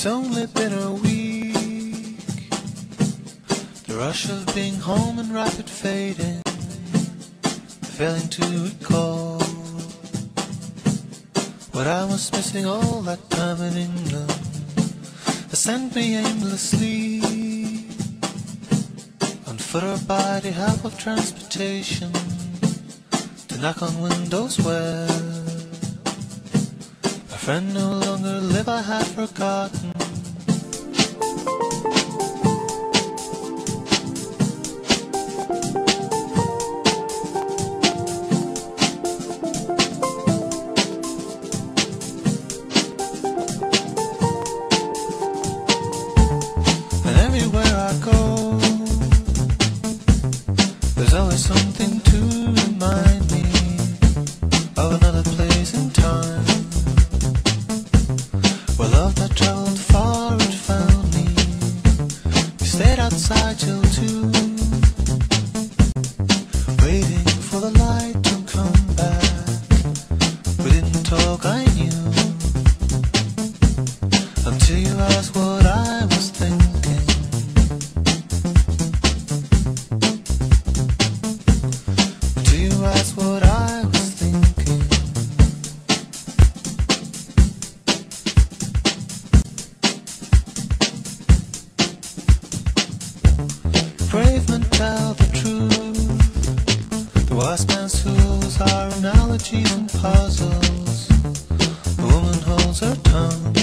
It's only been a week. The rush of being home and rapid fading, failing to recall what I was missing all that time in England. They sent me aimlessly, on foot or by the help of transportation, to knock on windows where a friend no longer lived, I had forgotten. And everywhere I go, there's always something to remind me of another place in time, where love that traveled far had found me. We stayed outside till 2, waiting for the light to come back. We didn't talk, I knew, until you asked what I was thinking. Until you asked what I was thinking. Brave men tell the truth. The wise man's tools are analogies and puzzles. The woman holds her tongue,